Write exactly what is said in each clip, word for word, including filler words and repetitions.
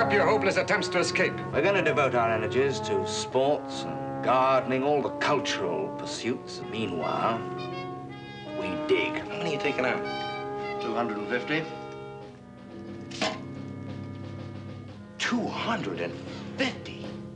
up your hopeless attempts to escape. We're going to devote our energies to sports and gardening, all the cultural pursuits. Meanwhile, we dig. How many are you taking out? two hundred fifty. two hundred fifty?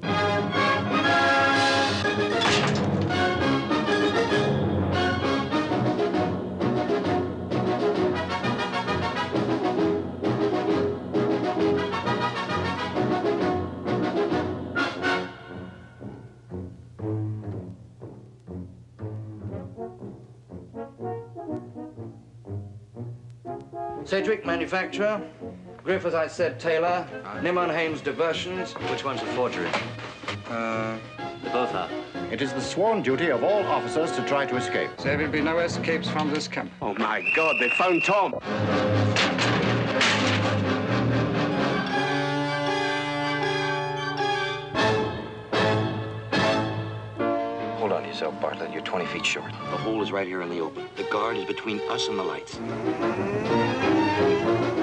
Sedgwick, manufacturer. Griffith, I said, tailor. Nimon Hames, diversions. Which one's a forgery? Uh, They both are. It is the sworn duty of all officers to try to escape. There will be no escapes from this camp. Oh, my God, they found Tom. Hold on to yourself, Bartlett. You're twenty feet short. The hole is right here in the open. The guard is between us and the lights.